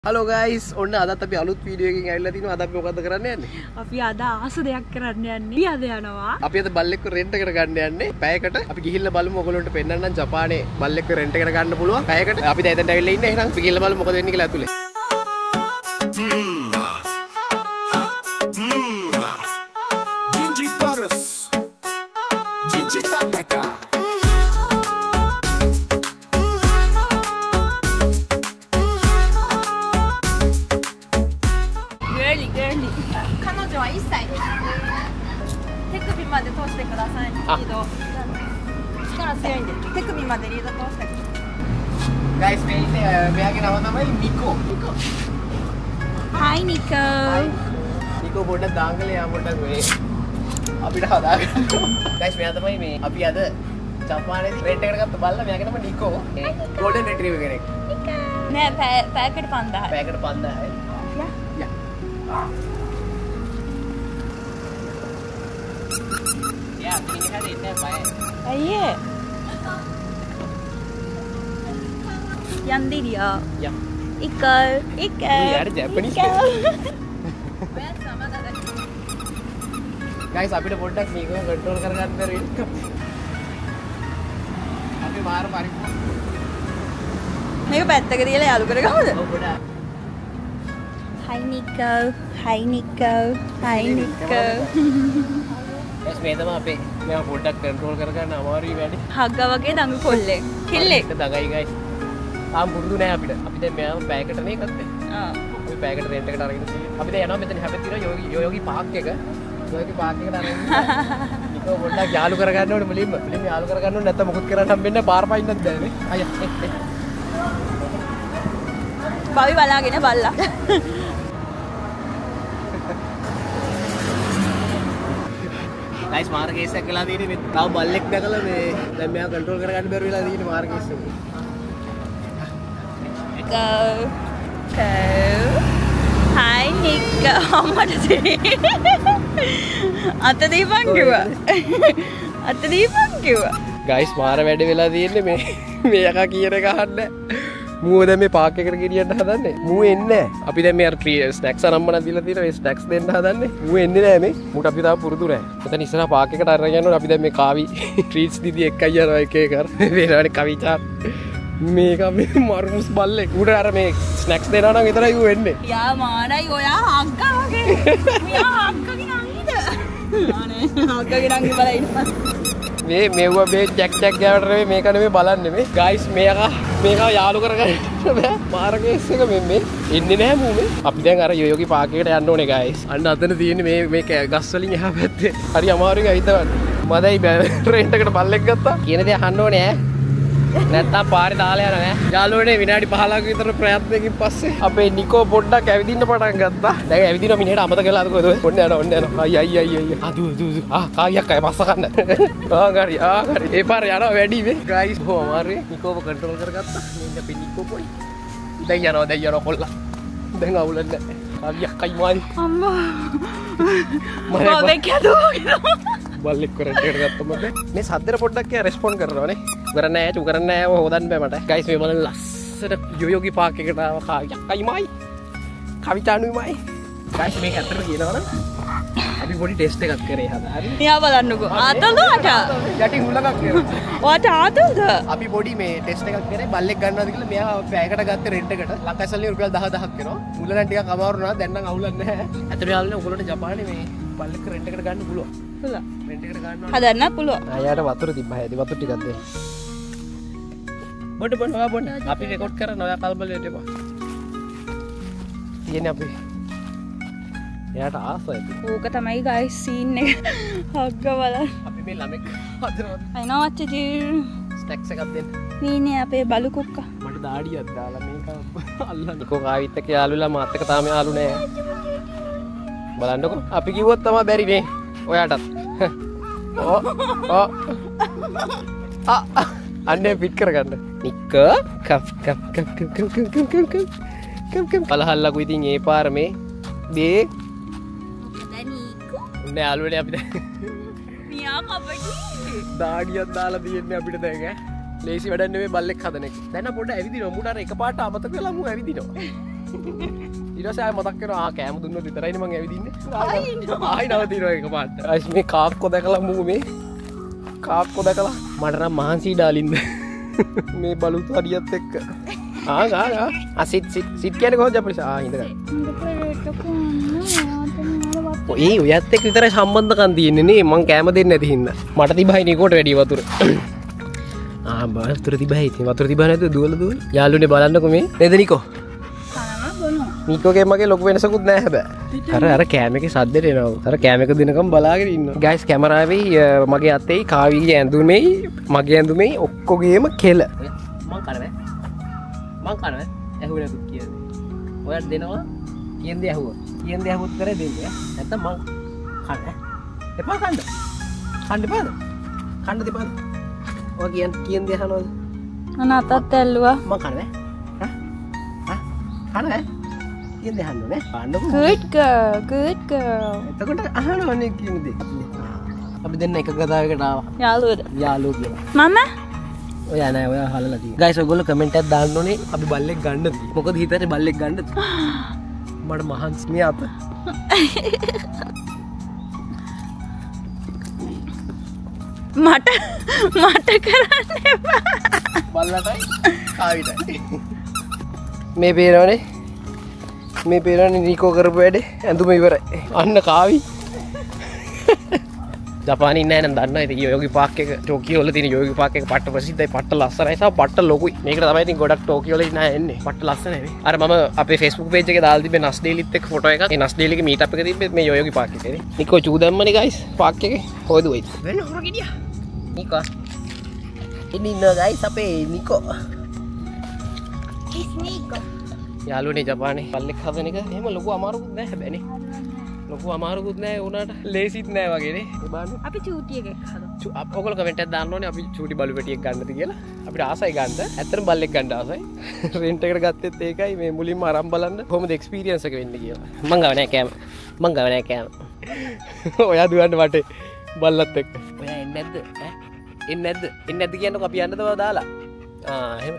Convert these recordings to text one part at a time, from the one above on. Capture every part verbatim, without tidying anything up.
Hello guys, ඔන්න අදත් අපි අලුත් වීඩියෝ එකකින් ඇවිල්ලා තිනවා. අද අපි මොකද කරන්න යන්නේ? අපි අද ආස දෙයක් කරන්න යන්නේ. අපි අද යනවා. අපි අද බල්ලෙක්ව රෙන්ට් එකට ගන්න යන්නේ. පැයකට අපි ගිහිල්ලා බලමු ඔයගොල්ලන්ට පෙන්නන්නම් ජපානයේ බල්ලෙක්ව රෙන්ට් එකට ගන්න පුළුවන්. පැයකට අපි දැන් එතනට ඇවිල්ලා ඉන්නේ. එහෙනම් අපි ගිහිල්ලා බලමු මොකද වෙන්නේ කියලා ඇතුලේ. Guys, මේ ඉන්නේ මෙයාගේ නම තමයි නිකෝ. නිකෝ. Hi Nico. නිකෝ පොඩ්ඩක් දාංගලේ යා පොඩ්ඩක් මේ අපිට හදාගන්න. Guys, මෙයා තමයි මේ අපි අද ජපානයේදී රෙන්ට් එකට ගත්ත බල්ලා. මෙයාගේ නම නිකෝ. Golden Retriever කෙනෙක්. නිකෝ. නෑ පැයකට පන්දාහයි. පැයකට පන්දාහයි. යා. යා. යා, මිනිහ හරි ඉන්නේ බය. අයියේ. Yandiria. Yeah. Iko, Iko. Yeah, ada Japanese. Guys, අපිට පොඩ්ඩක් මේක කන්ට්‍රෝල් කරගන්න බැරි වෙනවා. අපි මාර පරිප්පු. මේක පැත්තක තියලා යාළු කරගමුද? ඔව් පොඩ්ඩක්. Hi Nico. Hi Nico. Hi Nico. Yes මේ තමයි අපේ මේක පොඩ්ඩක් කන්ට්‍රෝල් කරගන්න අමාරුයි වැඩි. හග්ගා වගේ දඟු කොල්ලෙක්. කිල්ලෙක්. දඟයි guys. ආම් පුරුදු නෑ අපිට. අපි දැන් මෙයාම පැයකට නේ ගත්තේ. ආ. අපි පැයකට රෙන්ට් එකට අරගෙන තියෙනවා. අපි දැන් යනවා මෙතන හැබැයි තියෙනවා යෝගි යෝගි පාක් එක. යෝගි පාක් එකට අරගෙන නිකෝ පොඩ්ඩක් යාළු කරගන්න ඕනේ මුලින්ම. මුලින්ම යාළු කරගන්න ඕනේ නැත්නම් මොකුත් කරන්න හම්බෙන්නේ නැහැ. පාර පයින්නත් බෑනේ. අයියා. බවි බලාගෙන බල්ලා. ගයිස් මාර කේස් එකක් ගලා තියෙන්නේ මේ තව බල්ලෙක් දැකලා මේ දැන් මෙයා කන්ට්‍රෝල් කරගන්න බැරි වෙලා තියෙන්නේ මාර කේස් එක. Go. Go. Hi Nico. අම්මට දෙයි. අත දීපන් කිව්වා. අත දීපන් කිව්වා. ගයිස් මාර වැඩ වෙලා තියෙන්නේ මේ මේ යකා කියන එක අහන්න. මූව දැන් මේ පාක් එකට ගෙනියන්න හදන්නේ. මූව එන්නේ නැහැ. අපි දැන් මේ අර ස්නැක්ස් අරම්මන දීලා තියෙනවා. මේ ස්නැක්ස් දෙන්න හදන්නේ. මූව එන්නේ නැහැ මේ. මූට අපි තාම පුරුදු නැහැ. මෙතන ඉස්සරහා පාක් එකට අරගෙන යනවා. අපි දැන් මේ කාවි ට්‍රීට්ස් දීදී එක්කයි යනවා එක එක කර. වෙනවනේ කවිචා. මේක මේ මරුස් බල්ලෙක්. උඩ අර මේ ස්නැක්ස් දෙනවා නම් විතරයි ඌ එන්නේ. යා මානයි ඔයා හග්ගා වගේ. මෙයා හග්ගගෙන අංගිද? අනේ හග්ගගෙන අංගි බලලා ඉන්නවා. මේ මෙව මේ චැක් චැක් ගාවට නෙමෙයි මේක නෙමෙයි බලන්නේ මේ. ගයිස් මේක මේක යාළු කරගන්න බෑ. මාර්ගයේස් එක මේ මේ ඉන්නේ නැහැ මූ මේ. අපි දැන් අර යෝයෝගේ පාක් එකට යන්න ඕනේ ගයිස්. අන්න අතන තියෙන්නේ මේ මේ ගස් වලින් එහා පැත්තේ. හරි අමාරුයි හිතවන්න. මදයි රෙන්ට් එකට බල්ලෙක් ගත්තා. කියන දේ අහන්න ඕනේ ඈ. නැත්තම් පාරේ දාලා යනවා ඈ. යාළුවනේ විනාඩි පහලක විතර ප්‍රයත්නකින් පස්සේ අපේ නිකෝ පොඩ්ඩක් ඇවිදින්න පටන් ගත්තා. දැන් ඇවිදිනවා මිනිහට අමතක කළාද කොහෙද? ඔන්න යනවා ඔන්න යනවා. අය අය අය අය. අදු දු දු. ආ කායියක් අය පස්ස ගන්න. ආ ගරි ආ ගරි. ඒ පාර යනවා වැඩි මේ. ගයිස් බොහොම අමාරුයි. නිකෝව කන්ට්‍රෝල් කරගත්තා. මේ අපේ නිකෝ පොයි. දැන් යනවා දැන් යනවා කොල්ලා. දැන් අවුලක් නැහැ. කායියක් අයි මාරි. අම්මා. මම කැදුවා. බල්ලෙක් රෙන්ට් එකට ගත්තම මේ සද්දෙට පොඩ්ඩක් කිය රෙස්පොන්ඩ් කරනවානේ. කරන්නේ නැහැ චු කරන්නේ නැහැ ඔය හොදන්න බෑ මට. ගයිස් මේ බලන්න ලස්සන යෝයෝගේ පාක් එකට ආව කායියක් අයිමයි. කවිතානුයිමයි. ගයිස් මේක ඇත්තට කියනවනම් අපි පොඩි ටෙස්ට් එකක් කරේ හදා. හරි. මෙයා බලන්නකෝ. ආතල්ද වට? යටින් හුලඟක් කරා. වට ආතල්ද? අපි පොඩි මේ ටෙස්ට් එකක් කරේ බල්ලෙක් ගන්නවද කියලා. මෙයා පැයකට ගත්තේ රෙන්ට් එකට. ලංකාවේ රුපියල් දහ දහක් කරනවා. මුල නම් ටිකක් අමාරු වුණා. දැන් නම් අවුලක් නැහැ. ඇත්තට යාළුවනේ ඔයගොල්ලෝට ජපානයේ මේ බල්ලෙක් රෙන්ට් එකට ගන්න පුළුවන්. පුළුවන්. රෙන්ට් එකට ගන්නවා. හදන්න පුළුවන්. ආයාට වතුර තිබ්බා හැදි වතුර ටිකක් දෙන්න. බොඩ බොඩ ඔයා බොඩ. අපි රෙකෝඩ් කරන ඔයා කල්බල වෙන්න එපා. තියෙන්නේ අපි. එයාට ආසයි. ඕක තමයි guys scene එක. හග්ග බලන්න. අපි මේ ළමෙක් හදනවා. I know what to do. Snacks එකක් දෙන්න. මේනේ අපේ බලු කුක්කා. මට දාඩියක් දාලා මේක අල්ලන්න. නිකෝ කාවිත් එක්ක යාළුලා මාත් එක්ක තාම යාළු නෑ. බලන්නකෝ. අපි කිව්වොත් තමයි බැරි නේ. ඔයාටත්. ඕ ඕ. ආ අන්නේ පිට කරගන්න. නික කප් කප් කප් කප් කප් කප් කප් කප් කප් කප් බලහල්ලකු ඉතින් ඒ පාර මේ දේ දනීකෝ නෑ යාළුවනේ අපි දැන් මියා කපටි දාඩියක් දාලා තියෙන්නේ අපිට දැන් ඈ ලේසි වැඩක් නෙමෙයි බල්ලෙක් හදන එක. දැන් පොඩ්ඩ ඇවිදිනවා මුඩ අර එකපාරට අමතක වෙලා මු ඇවිදිනවා. ඊට පස්සේ ආයෙ මතක් වෙනවා ආ කෑම දුන්නොත් විතරයිනේ මං ඇවිදින්නේ. ආයි ආයි නවතිනවා ඒක පාට. ගයිස් මේ කාක්කෝ දැකලා මූ මේ කාක්කෝ දැකලා මට නම් මහන්සි ඩාලින්ද මේ බලුත් හරියත් එක්ක. ආ ආ ආ සිත් සිත් සිත් කියන්නේ කොහොමද අපිට? ආ ඉඳගන්න. ඔය ඔයත් එක්ක විතරයි සම්බන්ධකම් තියෙන්නේ නේ. මං කෑම දෙන්නේ නැති හින්දා. මට තිබහයි නිකෝට වැඩි වතුර. ආ වතුර තිබහයි. ඉතින් වතුර තිබහ නැතුව දුවල දුවල. යාළුවනේ බලන්නකෝ මේ. නේද නිකෝ? නිකෝගේ මගේ ලොකු වෙනසකුත් නැහැ හැබැයි. අර අර කෑම එකේ සද්දෙට එනවා. අර කෑම එක දිනකම් බලාගෙන ඉන්නවා. ගයිස් කැමරාවේ මගේ අතේ කාවිගේ ඇඳුමේ මගේ ඇඳුමේ ඔක්කොගේම කෙල. මං කරන්නේ. මං කරන්නේ. ඇහුවේ නැතුත් කියන්නේ. ඔයාට දෙනවා කියන්නේ ඇහුවා. කියන්නේ ඇහුවොත් කරේ දෙන්නේ. නැත්තම් මං කන්න. එපා කන්න. කන්න එපාද? කන්න දෙපාද? ඔය කියන්නේ කියන්නේ අහනවද? අන අතත් ඇල්ලුවා. මං කන්නේ. හා? හා? කන්නේ? කියන්නේ අහන්න නේ. කන්නකො. good girl good girl. එතකොට අහනවනේ කියන දේ. අපි දෙන්න එක කතාවකට ආවා. යාළුවද? යාළුවෝ කියලා. මම ඔයා නෑ ඔයා හලලා තියෙනවා. ගයිස් ඔයගොල්ලෝ කමෙන්ට් එකක් දාන්න ඕනේ අපි බල්ලෙක් ගන්නද? මොකද හිතේ බල්ලෙක් ගන්නද? මට මහන්සි මේ අත. මට මට කරන්න එපා. බල්ලටයි කාවිටයි. මේ පේනවනේ. මේ පේනවනේ නිකෝ කරපු වැඩේ ඇඳුම ඉවරයි. අන්න කාවි. ජපානයේ ඉන්න අය නම් දන්නවා ඉතින් යෝගි පාක් එක ටෝකියෝ වල තියෙන යෝගි පාක් එක පට්ට ප්‍රසිද්ධයි පට්ට ලස්සනයි සහ පට්ට ලොකුයි. මේකට තමයි ඉතින් ගොඩක් ටෝකියෝ වල ඉන්න අය එන්නේ. පට්ට ලස්සනයි මේ. අර මම අපේ Facebook page එකේ දාලා තිබ්බේ නස් ඩේලිත් එක්ක ෆොටෝ එකක්. ඒ නස් ඩේලිගේ මීට් අප් එක තිබ්බේ මේ යෝගි පාක් එකේ නේ. නිකෝ චූ දැම්මනේ guys පාක් එකේ. කොහෙද වෙයි? වෙන්න හොර ගෙඩියා. නිකෝ. ඉන්න ඉන්න guys අපේ නිකෝ. කිස් නිකෝ. යාළුවනේ ජපානයේ පල්ලෙක් හදන එක එහෙම ලොකු අමාරුකුත් නෑ හැබැයි නේ. ලොකු අමාරුකුත් නෑ උනාට ලේසිත් නෑ වගේ නේ. ඒ බලන්න. අපි චූටි එකක් හදමු. ඔයගොල්ලෝ කමෙන්ට් එකක් දාන්න ඕනේ අපි චූටි බලු පැටියෙක් ගන්නද කියලා. අපිට ආසයි ගන්න. ඇත්තටම බල්ලෙක් ගන්න ආසයි. රෙන්ට් එකට ගත්තෙත් ඒකයි මේ මුලින්ම අරන් බලන්න කොහොමද එක්ස්පීරියන්ස් එක වෙන්නේ කියලා. මං ගාව නෑ කෑම. මං ගාව නෑ කෑම. ඔයා දුවන්න වටේ බල්ලත් එක්ක. ඔයා එන්නේ නැද්ද? ඈ? එන්නේ නැද්ද? එන්නේ නැද්ද කියන්නකො අපි යන්නද බව දාලා. ආ එහෙම.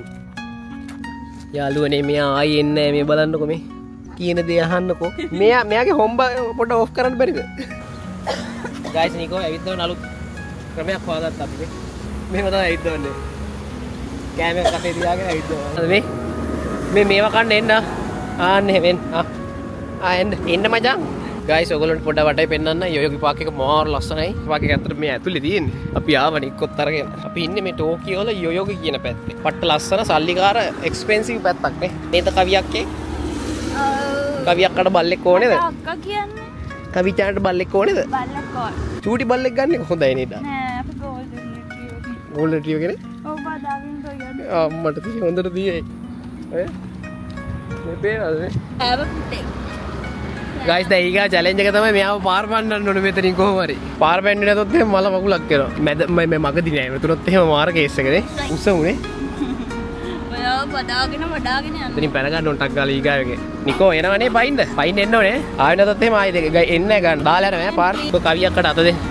යාළුවනේ මෙයා ආයි එන්නේ නැහැ මේ බලන්නකො මේ. කියන දේ අහන්නකෝ. මෙයා මෙයාගේ හොම්බ පොඩ ඔෆ් කරන්න බැරිද? ගයිස් නිකෝ ඇවිත් අලුත් ක්‍රමයක් හොයාගත්තා අපි මේ. මෙහෙම තමයි ඇවිත් දවන්නේ. කෑම එක කටේ තියාගෙන ඇවිත් දවනවා. මේ මේ මේවා කන්න එන්න. ආන්න එහෙම ආ. ආ එන්න එන්න මචං. ගයිස් ඔයගොල්ලන්ට පොඩ වටේ පෙන්නන්න යෝයෝගි පාක් එක මාර ලස්සනයි. පාක් එක ඇත්තට මේ ඇතුලේ තියෙන්නේ. අපි ආවනේ එක්කොත් අරගෙන. අපි ඉන්නේ මේ ටෝකියෝ වල යෝයෝගි කියන පැත්තේ. පට්ට ලස්සන සල්ලිකාර එක්ස්පෙන්සිව් පැත්තක් නේ. නේද කවියක් ඒ? කවියක්කට බල්ලෙක් ඕනේද? අක්කා කියන්නේ. කවිචාන්ට බල්ලෙක් ඕනේද? බල්ලක් ඕන. චූටි බල්ලෙක් ගන්න හොඳයි නේද? නෑ අපි ගෝල්ඩන් රිට්‍රීවර්. ගෝල්ඩන් රිට්‍රීවර් කෙනෙක්? ඔව් බදාගෙන ගියන්නේ. අම්මට තියෙන හොඳට තියෙයි. ඔය මේ පේනවද මේ? හැව පුතේ. ගයිස් දැන් ඊගා චැලෙන්ජ් එක තමයි මෙයාව පාර පන්නන්න ඕනේ මෙතනින් කොහොම හරි. පාර පෙන්නේ නැතොත් එහෙම මල මකුලක් කරනවා. මැද මේ මගදී නෑ. මෙතනොත් එහෙම මාර කේස් එකනේ. උස්ස උනේ. ඔයා බදාගෙන වඩාගෙන යන්න. එතනින් පැන ගන්න උන්ටක් ගාලා ඊගාවගේ. නිකෝ එනවනේ පයින්ද? පයින් එන්න ඕනේ. ආයෙ නැතොත් එහෙම ආයෙ දෙක එන්න ගන්න. දාලා යනවා පාර. ඔය කවියක්කට අත දෙන්න.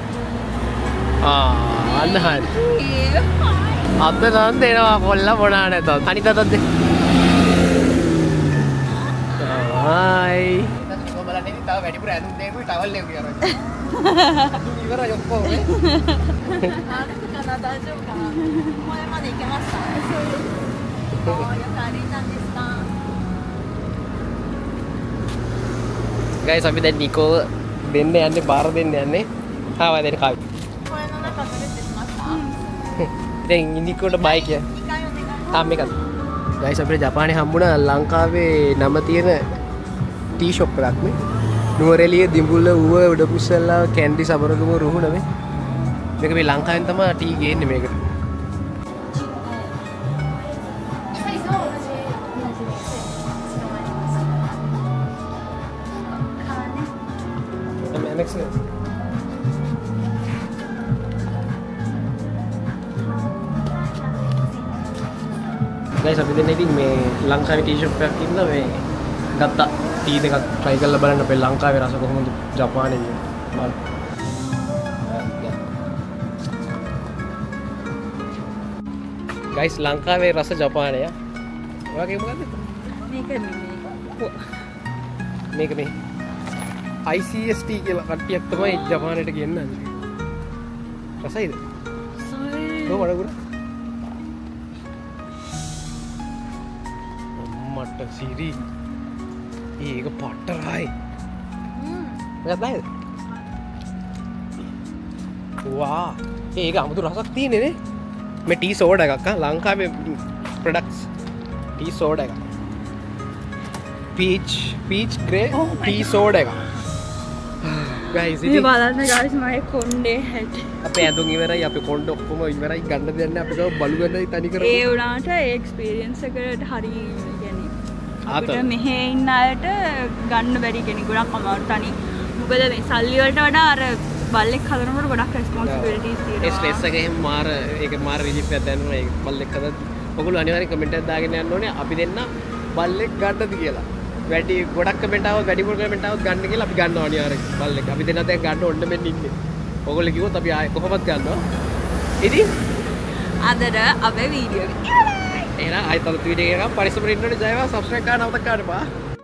ආ අන්න හරි. අත නම් දෙනවා කොල්ල මොනා නැතත්. අනිත් අතත් දෙන්න. ආයි. බලන්න ඉතින් තව වැඩිපුර ඇඳුම් දෙන්නුයි ටවල් එක කියලා. ඉවරයි ඔක්කොම. ආනක කනදාජෝ කා. මොයේ මම ඉකමස්සා. ඔය කාරිනා දිස්තා. ගයිස් අපි දැන් නිකෝ දෙන්න යන්නේ බාර දෙන්න යන්නේ. ආවා දැන් කාවි. මොයේ නන කතරේ දිස්මස්සා. දැන් නිකෝට බයි කිය. තාම මේකත්. ගයිස් අපිට ජපානයේ හම්බුණා ලංකාවේ නම තියෙන ටී ෂොප් එකක් නේ. නුවරඑළිය දිඹුල්ල ඌව උඩපුස්සල්ලා කැන්ඩි සබරගම රුහුණ මේ. මේක මේ ලංකාවෙන් තමයි ටී ගේන්නේ මේකට. ගයිස් අපි දෙන්න ඉතින් මේ ලංකාවේ ටී ෂොප් එකක් ඉන්න මේ ගත්තා ටී දෙකක් try කරලා බලන්න අපේ ලංකාවේ රස කොහොමද ජපානයේ බලන්න. ගයිස් ලංකාවේ රස ජපානයේ. ඔයාගේ මොකද්ද? මේක මේ මේක මේ I C S T කියලා කට්ටියක් තමයි ජපානයට ගෙන්නන්නේ. රසයිද? ඔව් වඩගුණ. මට සිරි. ඒක පට්ටරයි. හ්ම්. මොකක්ද නේද? වා. ඒක 아무තු රසක් තියෙන්නේ නේ. මේ ටී සෝඩා එකක් ආ ලංකාවේ ප්‍රොඩක්ට්ස් ටී සෝඩා එකක්. Peach peach grey tea soda එකක්. ගයිස් මේ බලන්න ගයිස් මගේ කොණ්ඩේ හැටි. අපේ ඇඳුම් ඉවරයි අපේ කොණ්ඩ ඔක්කොම ඉවරයි ගන්න දෙයක් නැහැ අපි ගාව බලු ගන්නයි තනි කරමු. ඒ වුණාට ඒ එක්ස්පීරියන්ස් එකට හරි يعني ආතල්. අපිට මෙහෙ ඉන්න අයට ගන්න බැරි කෙනෙක් ගොඩක් අමාරු තනි. මොකද මේ සල්ලි වලට වඩා අර බල්ලෙක් හදනකොට ගොඩක් රෙස්පොන්සිබිලිටිස් ඒ තියෙනවා. ස්ට්‍රෙස් එක එහෙම මාර ඒක මාර රිලීෆ් එකක් දැනෙනවා ඒක බල්ලෙක් හදද්දි. ඔයගොල්ලෝ අනිවාර්යෙන් කමෙන්ට් එකක් දාගෙන යන්න ඕනේ අපි දෙන්න බල්ලෙක් ගන්නද කියලා. වැඩි ගොඩක් කමෙන්ට් ආවොත් වැඩිපුර කමෙන්ට් ආවොත් ගන්න කියලා අපි ගන්නවා අනිවාර්යෙන් බල්ලෙක්. අපි දෙන්න දැන් ගන්න ඕන්න මෙන්න ඉන්නේ. ඔයගොල්ලෝ කිව්වොත් අපි ආයෙ කොහොමද ගන්නවා. ඉතින් අදට අපේ වීඩියෝ එක ඉවරයි. එහෙනම් ආයෙත් අලුත් වීඩියෝ එකක් පරිස්සමෙන් ඉන්න ඕනේ ජයවා සබ්ස්ක්‍රයිබ් කරන්න අවතක් කරන්න බා.